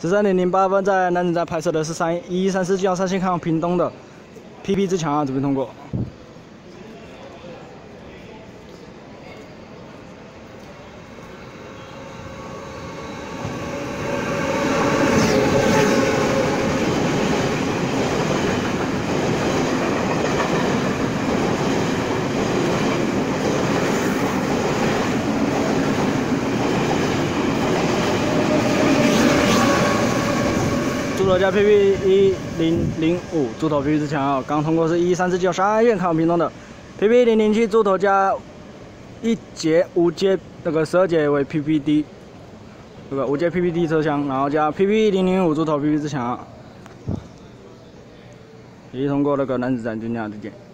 13.08分在男子站拍摄的是1134纪号3线看屏东的 PP 之强啊，这边通过。 猪头加 PP 1005，猪头 PP 之强啊，刚通过是1134纪号3线看屏东的 PP 007，猪头加1节5节那个12节为 PPD， 这个5节 PPD 车厢，然后加 PP 005，猪头 PP 之强啊，一通过那个男子站军架之间。